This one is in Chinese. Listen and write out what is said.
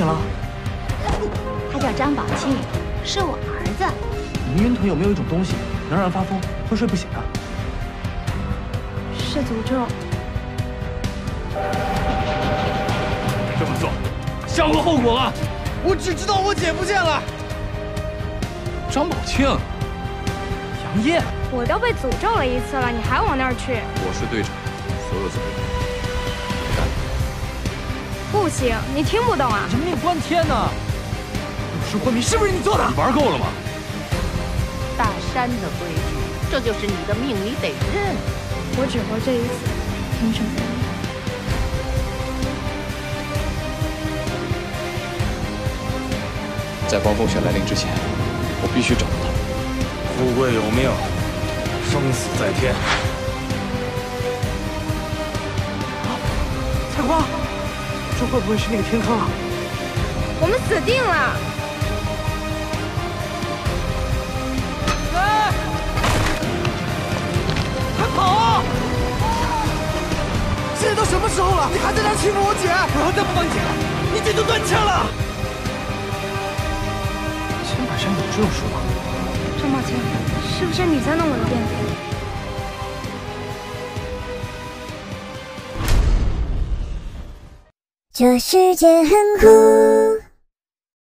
了？ 他叫张宝庆，是我儿子。 你们晕腿有没有一种东西能让人发疯，会睡不醒啊？ 是诅咒。 这么做，想过后果吗？ 我只知道我姐不见了。 张宝庆， 杨烨， 我都被诅咒了一次了，你还往那儿去？ 我是队长，所有责任我担。 不行，你听不懂啊！ 人命关天呢！入室昏迷是不是你做的？ 玩够了吗？ 大山的规矩，这就是你的命，你得认。 我只活这一次，凭什么？ 在暴风雪来临之前，我必须找到他。 富贵有命，生死在天。 菜花，这会不会是那个天坑啊？ 我们死定了！ 来，快跑啊！现在都什么时候了，你还在这欺负我姐？我要再不帮你姐了，你姐就断枪了。千百山有这种说法？ 张宝庆，是不是你在弄我的辫子？ 这世界很酷。